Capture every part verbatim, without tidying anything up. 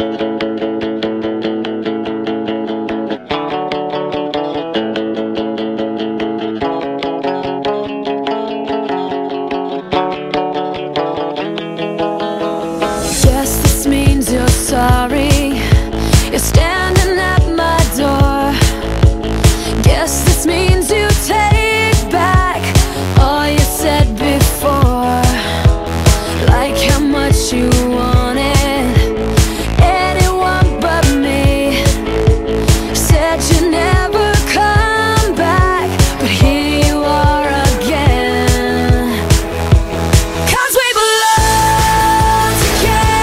Sorry, you're standing at my door. Guess this means you take back all you said before. Like how much you wanted anyone but me. Said you'd never come back, but here you are again. 'Cause we belong together.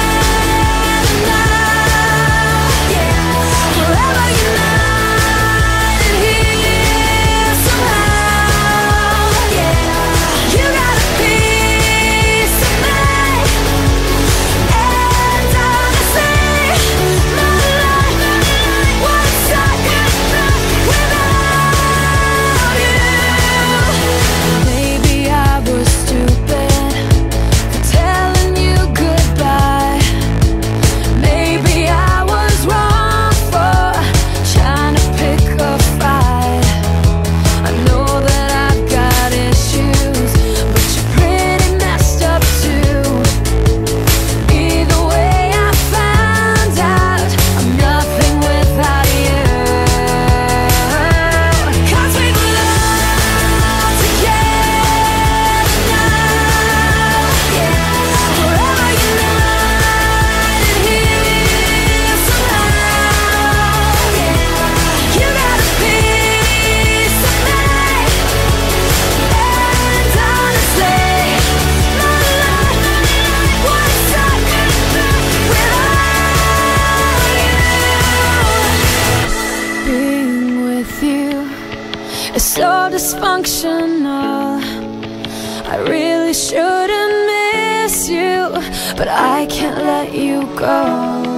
It's so dysfunctional. I really shouldn't miss you, but I can't let you go.